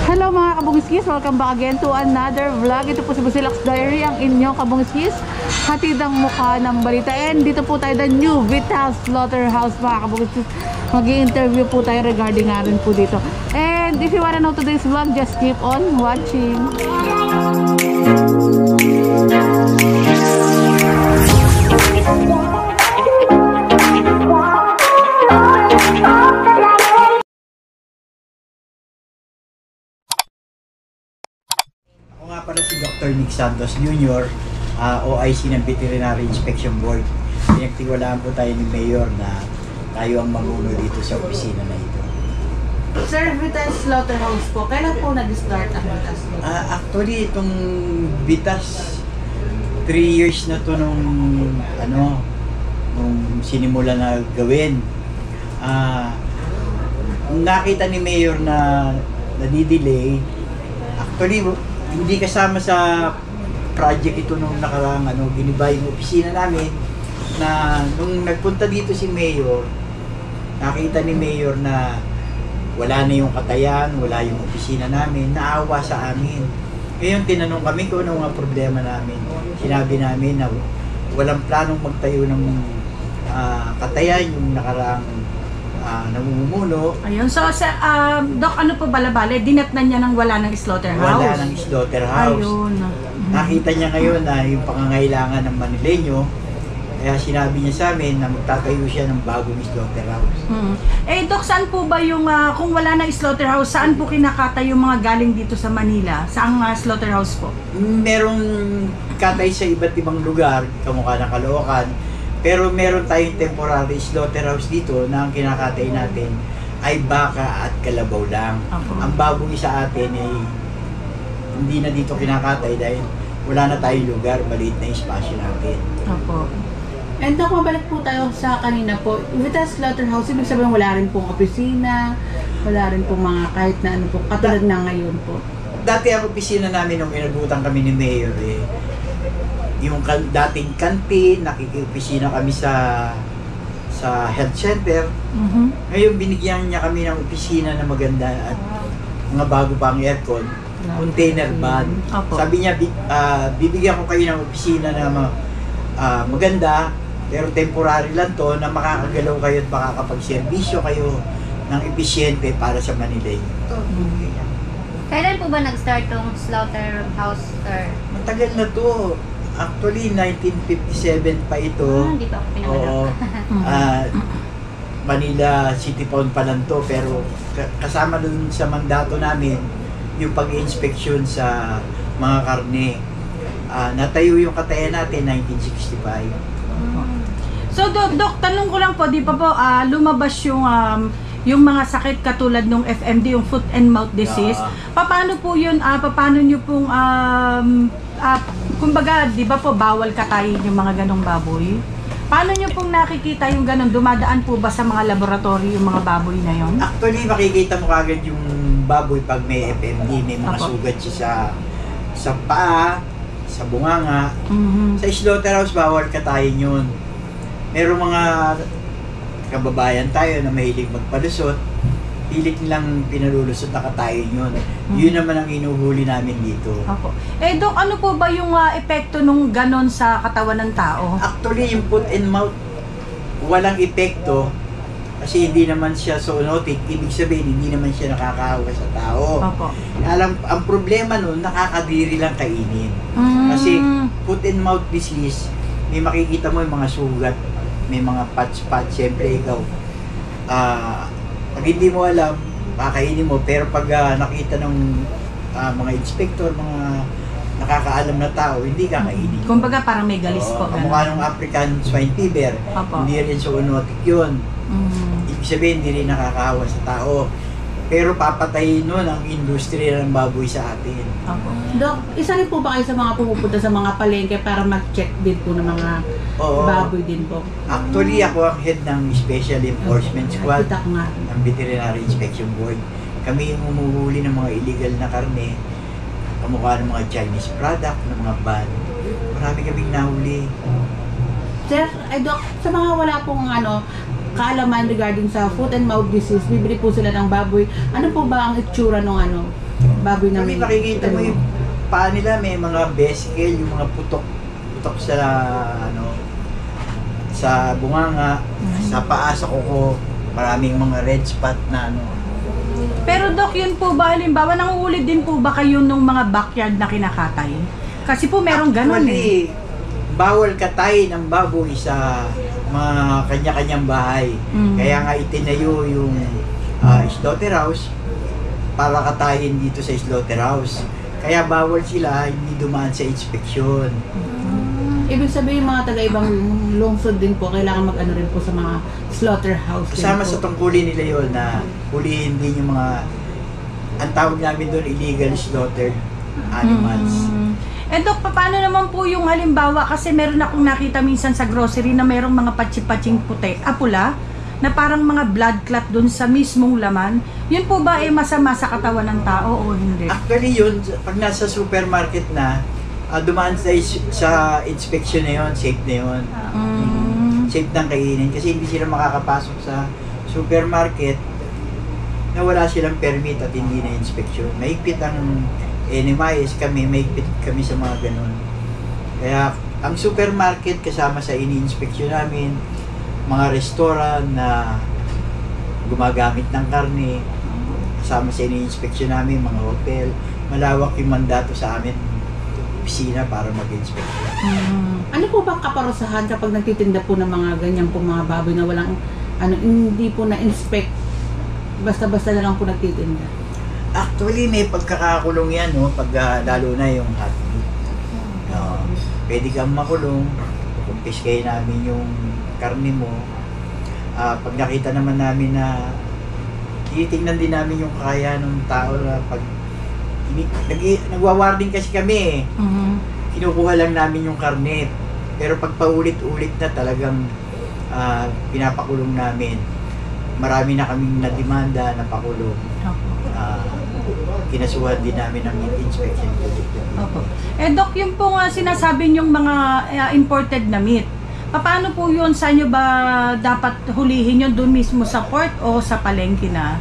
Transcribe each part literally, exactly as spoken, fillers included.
Hello mga kabungiskis, welcome back again to another vlog. Ito po si Busilak's Diary, ang inyong kabungiskis, hatid ang mukha ng balita. And dito po tayo, the new Vital Slaughterhouse mga kabungiskis. Mag-i-interview po tayo regarding nga rin po dito. And if you wanna know today's vlog, just keep on watching. Ako nga pala si Doctor Nick Santos Junior, uh, O I C ng Veterinary Inspection Board. Pinagtiwalaan po tayo ni Mayor na tayo ang mamuno dito sa opisina na ito. Sir, Vital Slaughterhouse po, kailan po nag-start ang Vital Slaughterhouse? Uh, actually, itong Vitas, three years na to nung, ano, nung sinimula na gawin. Uh, nakita ni Mayor na nadidelay, actually, hindi kasama sa project ito nung nakaraang ano, giniba yung opisina namin na nung nagpunta dito si Mayor, nakita ni Mayor na wala na yung katayan, wala yung opisina namin, naawa sa amin. Ngayon tinanong kami kung ano mga problema namin. Sinabi namin na walang planong magtayo ng uh, katayan yung nakaraang uh, namumuno. Ayun, so sa uh, Doc, ano po balabale, dinatnan niya nang wala ng slaughterhouse? Wala ng slaughterhouse. Ayun. Nakita niya ngayon na yung pangangailangan ng Manileño, kaya sinabi niya sa amin na magtatayo siya ng bagong slaughterhouse. Hmm. Eh Doc, saan po ba yung, uh, kung wala ng slaughterhouse, saan po kinakatay yung mga galing dito sa Manila? Saang uh, slaughterhouse po? Merong katay sa iba't ibang lugar, kamukha ng Caloocan, pero meron tayong temporary slaughterhouse dito na ang kinakatay natin ay baka at kalabaw lang. Okay. Ang baboy sa atin ay hindi na dito kinakatay dahil wala na tayong lugar, maliit na espasyo natin. Opo. And Doc, mabalik po tayo sa kanina po. Vital Slaughterhouse, ibig sabihin wala rin pong opisina, wala rin pong mga kahit na ano po, katulad na ngayon po. Dati ang opisina namin nung inabutan kami ni Mayor eh, yung kan dating kantin, nakikiopisina kami sa sa health center. Mm-hmm. Ngayon binigyan niya kami ng opisina na maganda at mga bago pang aircon, container van. Opo. Sabi niya, uh, bibigyan ko kayo ng opisina na uh, maganda, pero temporary lang to, na makakagalaw kayo at makakapagserbisyo kayo ng episyente para sa Manila. Mm-hmm. Kailan po ba nag-start tong slaughterhouse, sir? Matagal na to. Actually, nineteen fifty-seven pa ito. Ah, hindi pa ako pinanganak. Oo. Uh, Manila City Pound pa lang to, pero kasama dun sa mandato namin yung pag-inspeksyon sa mga karne. Uh, natayo yung katayan natin nineteen sixty-five. So Doc, Doc, tanong ko lang po, di pa po uh, lumabas yung um, yung mga sakit katulad ng F M D, yung foot and mouth disease. Yeah. Paano po yun? Uh, paano nyo pong um, uh, kumbaga, di ba po bawal katayin yung mga ganong baboy? Paano nyo pong nakikita yung ganon? Dumadaan po ba sa mga laboratory yung mga baboy na yon? Actually, makikita mo kagad yung baboy pag may F M D, may mga Apo. sugat siya sa sa paa, sa bunganga. Mm-hmm. Sa slaughterhouse, bawal katayin yun. Merong mga kababayan tayo na mahilig magpalusot, pilit nilang pinalulusot na katayin yun. Mm-hmm. Yun naman ang inuhuli namin dito. Opo. Eh Doc, ano po ba yung uh, epekto nung ganon sa katawan ng tao? Actually, yung foot and mouth, walang epekto kasi hindi naman siya zoonotic. Ibig sabihin, hindi naman siya nakakahawa sa tao. Opo. Alam, ang problema nun, nakakadiri lang kainin. Mm. Kasi foot and mouth disease, may makikita mo yung mga sugat, may mga patch-patch. Siyempre, ikaw, ah, uh, pag hindi mo alam, kakainin mo. Pero pag uh, nakita ng uh, mga inspector, mga nakakaalam na tao, hindi kakainin. Kumbaga parang may galis Oo, po. kamukha ng African swine fever, Opo. hindi rin zoonotic yun. Mm. Ibig sabihin, hindi rin nakakahawa sa tao. Pero papatayin nun ang industriya ng baboy sa atin. Opo. Doc, isa rin po ba kayo sa mga pumupunta sa mga palengke para mag-check din po ng mga Oo. baboy din po? Actually, ako ang head ng Special Enforcement Squad Kita ko nga. ng Veterinary Inspection Board. Kami yung humuhuli ng mga illegal na karne, kamukha ng mga Chinese product, ng mga ban. Marami kaming nahuli. Sir, ay Doc, sa mga wala pong ano, kaalaman regarding sa foot and mouth disease, bibili po sila ng baboy. Ano po ba ang itsura ng ano, baboy na Kami may... makikita mo yung paa nila, may mga vesicle, yung mga putok, putok sa ano, sa bunganga, sa paa, sa kuko, maraming mga red spot na ano. Pero Doc, yun po ba, halimbawa, nanguulit din po ba kayo nung mga backyard na kinakatay? Kasi po merong ganun eh. Actually, bawal katay ng baboy sa mga kanya-kanyang bahay. Mm. Kaya nga itinayo yung uh, slaughterhouse para katayin dito sa slaughterhouse. Kaya bawal sila hindi dumaan sa inspeksyon. Ibig sabihin mga taga-ibang lungsod din po, kailangan mag-ano rin po sa mga slaughterhouse din Kasama po. sa tungkulin nila yun na hulihin din yung mga, ang tawag namin doon, illegal slaughtered animals. Mm. Eh Doc, paano naman po yung halimbawa, kasi meron akong nakita minsan sa grocery na merong mga patsi-patsing puti, ah, pula, na parang mga blood clot dun sa mismong laman. Yun po ba eh masama sa katawan ng tao o hindi? Actually yun, pag nasa supermarket na, uh, dumaan sa, is- sa inspection na yun, safe na yun. Mm. Safe nang kainin kasi hindi sila makakapasok sa supermarket na wala silang permit at hindi na inspection. Mahigpit ang N M I S kami, mahigpit kami sa mga ganun. Kaya ang supermarket kasama sa ini-inspection namin, mga restaurant na gumagamit ng karne, kasama sa ini-inspection namin, mga hotel, malawak yung mandato sa amin, opisina para mag-inspection. Mm. Ano po ba kaparusahan kapag nagtitinda po ng mga ganyan po mga baboy na walang, ano, hindi po na-inspect, basta-basta na lang po nagtitinda? Actually, may pagkakakulong yan, no? Pag uh, lalo na yung hot meat. Uh, pwede kang makulong, kumpiskay namin yung karne mo. Uh, pag nakita naman namin na tinitingnan din namin yung kaya ng tao na pag nag, nagwa-warning kasi kami eh. Mhm. Kinukuha lang namin yung karne. Pero pag paulit-ulit na talagang uh, pinapakulong namin, marami na kaming nadimanda na pakulong. Opo. Uh, kinasuhan din namin ng inspection. Opo. Eh Doc, yung po nga sinasabi niyong mga uh, imported na meat, paano po yun? Saan nyo ba dapat hulihin yun? Doon mismo sa port o sa palengke na?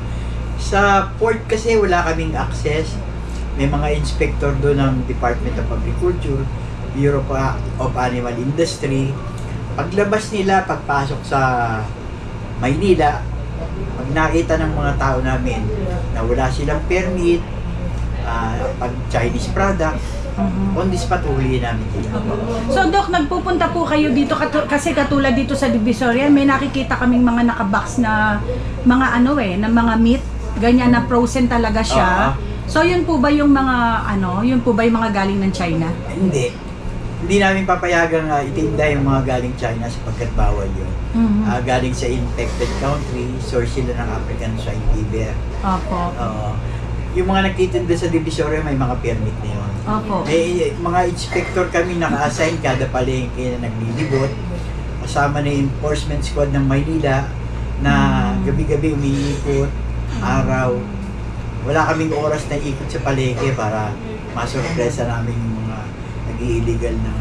Sa port kasi wala kaming access. May mga inspector doon ng Department of Agriculture, Bureau of Animal Industry. Paglabas nila, pagpasok sa Maynila, pag nakita ng mga tao namin na wala silang permit, uh, pag Chinese product, Mhm. on the spot uhulihin namin sila. So Doc, nagpupunta po kayo dito katu- kasi katulad dito sa Divisoria, may nakikita kaming mga nakabox na mga ano eh, na mga meat, ganyan na frozen talaga siya. Oo. So yun po ba yung mga ano, yun po ba yung mga galing ng China? Hindi. Hindi namin papayagang uh, itinda yung mga galing China sapagkat bawal yun. Mhm. Ah, galing sa infected country, source sila ng African swine fever. Opo. Oo. Yung mga nagtitinda sa Divisoria, may mga permit na yun. Opo. May mga inspector kami naka-assign kada palengke na naglilibot. Kasama na yung enforcement squad ng Maynila na Mm. gabi-gabi umiikot, araw. Wala kaming oras na ikot sa palengke para masurpresa namin yung mga nag-illegal na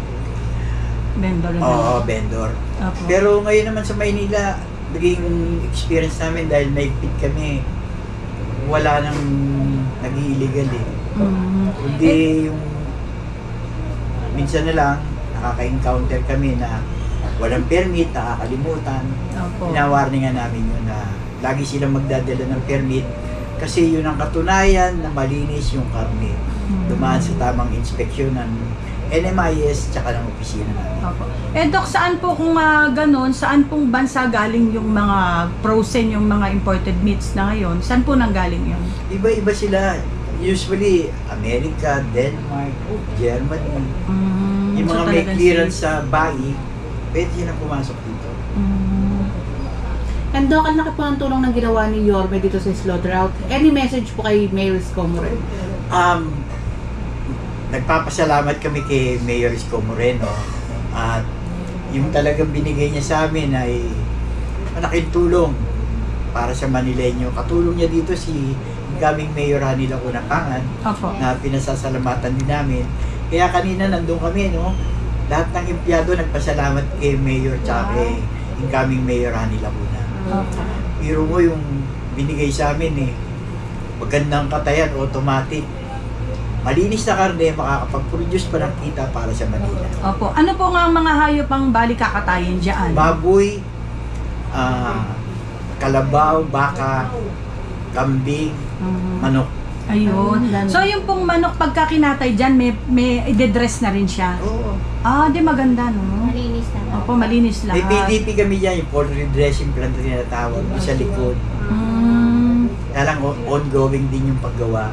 Vendor na. oo, vendor. Opo. Pero ngayon naman sa Maynila, naging experience namin dahil naigpit kami. Wala nang nag-illegal eh. Mhm. Kundi yung minsan na lang nakaka-encounter kami na walang permit, nakakalimutan. Opo. Pinawarningan namin yun na lagi silang magdadala ng permit kasi yun ang katunayan na malinis yung karne. Mhm. Dumaan sa tamang inspeksyon ng N M I S tsaka ng opisina namin. Opo. Eh Doc, saan po kung uh, ganun, saan pong bansa galing yung mga frozen, yung mga imported meats na ngayon? Saan po nang galing yun? Iba-iba sila. Usually, America, Denmark, Germany. Mm, Yung so mga may talagang clearance safe. sa bayi, pwede silang pumasok dito. Mm. And Doc, ang laki po ng tulong ng ginawa ni Yorme dito sa slaughterhouse. Any message po kay Mayor Isko Moreno? Um, nagpapasalamat kami kay Mayor Isko Moreno at yung talagang binigay niya sa amin ay malaking tulong para sa Manileño. Katulong niya dito si incoming Mayor Hani Lacuna Pangan Opo. na pinasasalamatan din namin. Kaya kanina nandun kami, no? Lahat ng empleyado nagpasalamat kay Mayor tsaka kay incoming Mayor Hani Lacuna. Okay. Pero mo yung binigay sa amin eh, magandang katayan, automatic. Malinis na karne, makakapag-produce pa ng kita para sa Manila. Opo. Ano po nga ang mga hayop ang bali kakatayin dyan? Baboy, ah, kalabaw, baka, kambing, Mhm. manok. Ayun. So yung pong manok pagka kinatay dyan, may, may i-dress na rin siya. Oo. Ah, di maganda, no? Malinis na. Opo, malinis May P lahat. D P kami dyan, yung poultry dressing plant na tinatawag, yung sa likod. Mm, Kaya lang on- ongoing din yung paggawa.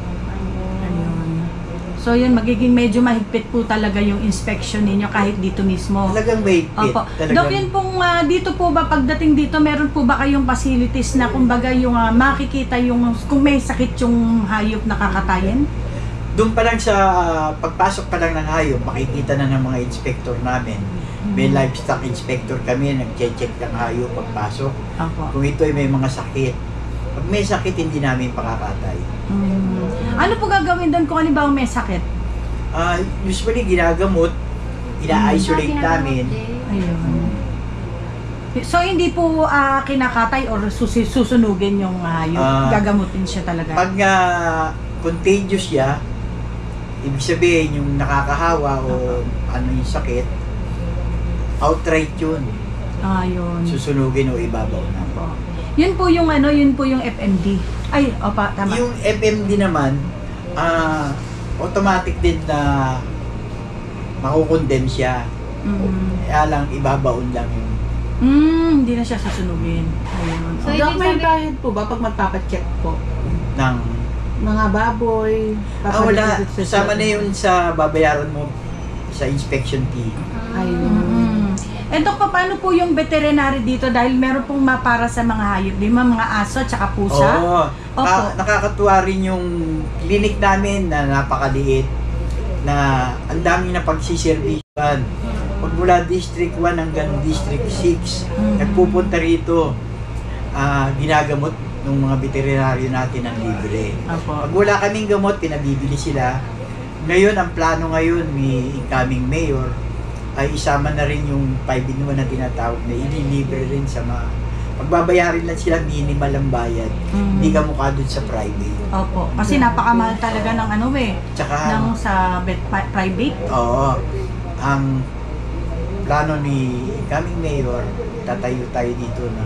ayun. So yun, magiging medyo mahigpit po talaga yung inspection ninyo kahit dito mismo. Talagang may fit. Opo. Talagang, Dok, yun pong ah, dito po ba pagdating dito, meron po ba kayong facilities na kumbaga yung ah, makikita yung kung may sakit yung hayop na kakatayin? doon pa lang sa pagpasok pa lang ng hayop, makikita na ng mga inspector namin. May Mhm. livestock inspector kami, nag-check ng hayop pagpasok. Opo. Kung ito ay may mga sakit. Pag may sakit, hindi namin pakakatay. Mm. Ano po gagawin doon kung halimbawa may sakit? Ah, usually ginagamot, ina-isolate namin. Ayun. So hindi po ah, kinakatay or susi- susunugin yung hayop? Ah, Gagamutin siya talaga? Pag uh, contagious siya, ibig sabihin yung nakakahawa o ano yung sakit, outright yun. Ah, yun. Susunugin o ibabaw na. Opo. Yun po yung ano, yun po yung F M D. Ay, opa, tama. Yung F M D naman, ah automatic din na makukondem siya. Mm. Kaya lang, ibabaon lang yung Mm, hindi na siya susunugin. Ayun. So, Okay. Dok, ibig may sabi- bayad po ba pag magpapacheck po? ng... Mga baboy, Ah, wala. papalitan Kasama na yun sa babayaran mo sa inspection fee. Ayun. Mm. Eh, Dok, pa, paano po yung veterinary dito? Dahil meron pong mapara sa mga hayop, di ba? Mga aso, tsaka pusa. Oo. Opo. Ka- nakakatuwa rin yung clinic namin na napakaliit na ang daming na pagsiservisyan. Pag mula District one hanggang District six, Mhm. nagpupunta rito, ah, ginagamot ng mga veterinaryo natin ng libre. Opo. Pag wala kaming gamot, pinabibili sila. Ngayon, ang plano ngayon ni incoming mayor ay isama na rin yung five in one na tinatawag na ililibre rin sa mga pagbabayarin lang sila, minimal ang bayad. Mhm. Hindi ka mukha dun sa private. Opo. Kasi napakamahal talaga ng ano eh. Tsaka, Ng sa vet, pri- private. oo, ang plano ni incoming mayor, tatayo tayo dito ng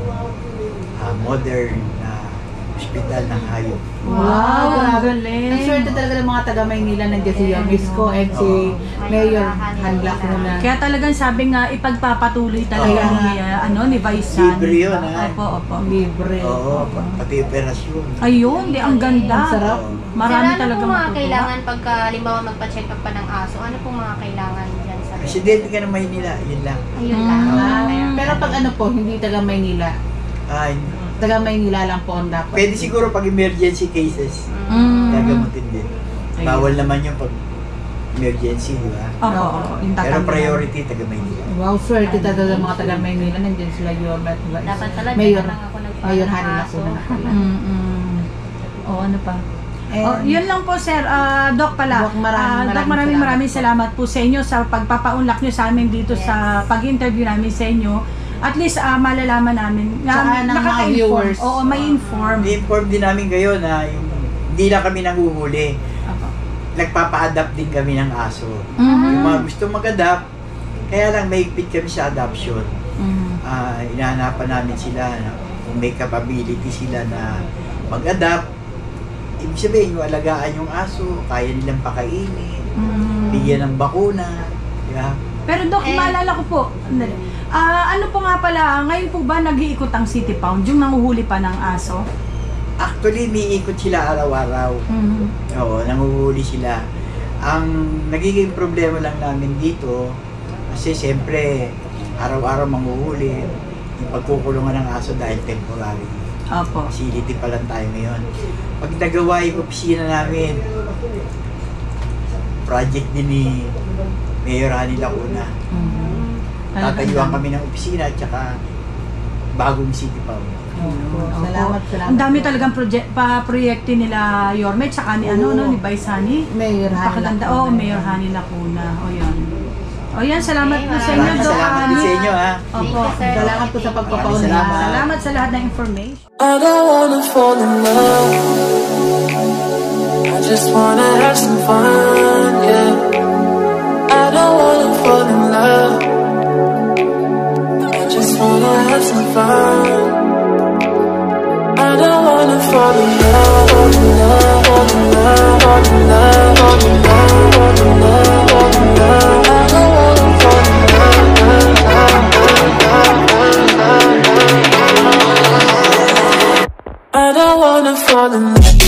ah, modern na ospital ng hayop. Wow, Wow, ang grabe. galing. Ang swerte talaga ng mga taga Maynila, nandiyan si Yomis ko and si Oo. Mayor Hanla Kuna. Kaya talagang sabi nga, ipagpapatuloy talaga Oo. ni, uh, ano, ni Vice San. Libre yun, ha? Opo, opo. Libre. Oo, pati operasyon. Ayun, di ang ganda. Ang sarap. Oo. Marami Sir, ano talaga po mga matutuwa. kailangan pagka halimbawa magpa-check up pa ng aso? Ano po mga kailangan dyan sa Presidente ka ng Maynila, yun lang. Ayun lang. Mm. Ah, Kaya- pero pag ano po, hindi taga Maynila. Ay, Taga Maynila lang po ang dapat. pwede siguro pag emergency cases, Mm. gagamutin din. Ayun. Bawal naman yung pag emergency, di ba? Opo, opo. Yung Pero tatanggalan. priority, taga Maynila. Wow, swerte talaga ng mga taga Maynila. Nandiyan sila Yorme at Vice. Dapat pala dyan Mayor. na lang ako nagpa Mayor ng Hanla aso. Kuna pala. Mm-mm. O, ano pa? And, Oh, yun lang po sir, Ah, Doc pala. Doc, maraming, Ah, Doc, maraming maraming maraming salamat salamat po sa inyo sa pagpapaunlak nyo sa amin dito Yes. sa pag-interview namin sa inyo. At least ah, malalaman namin na Tsaka ng mga nakaka-inform. viewers. Oo, may inform. I-inform din namin kayo na yung, hindi lang kami nanguhuli. Opo. Nagpapa-adapt din kami ng aso. Mhm. Yung mga gusto mag-adapt, kaya lang mahigpit kami sa adoption. Mhm. Ah, inahanapan namin sila na kung may capability sila na mag-adapt. Ibig sabihin, yung alagaan yung aso, kaya nilang pakainin, Mhm. bigyan ng bakuna. Yeah. Pero Doc, Eh. maalala ko po, andali. Ah, ano po nga pala, ngayon po ba nag-iikot ang City Pound, yung nanguhuli pa ng aso? Actually, miikot sila araw-araw. Mhm. Oo, nanguhuli sila. Ang nagiging problema lang namin dito, kasi siyempre, araw-araw manguhuli, yung pagkukulungan ng aso dahil temporary. Opo. Facility pa lang tayo ngayon. Pag nagawa yung opisina namin, project din ni Mayor Hani Lacuna. Mhm. Tatayuan kami ng opisina at saka bagong city pa. Opo, Opo. salamat, salamat. Ang dami po. talagang proje- pa proyekto nila Yorme, tsaka ni ano, Oo. no, ni Vice Hani. Mayor Hanla Napakaganda. Kuna. Oh, Mayor Hani Lacuna. O yun. O yan, salamat po sa inyo, Maraming Doc salamat din sa Ani. inyo, ha. Opo. Thank you, sir. Salamat po sa pagpapauna. Salamat. Salamat sa lahat ng information. I don't wanna fall in love. I just wanna have some fun, yeah. I don't wanna fall in love. I just wanna have some fun. I don't wanna fall in love, fall in love, fall in love, fall in love, fall in love, fall in love, fall in love. I don't wanna fall in love, love, love, love, love, love, love. I don't wanna fall in love.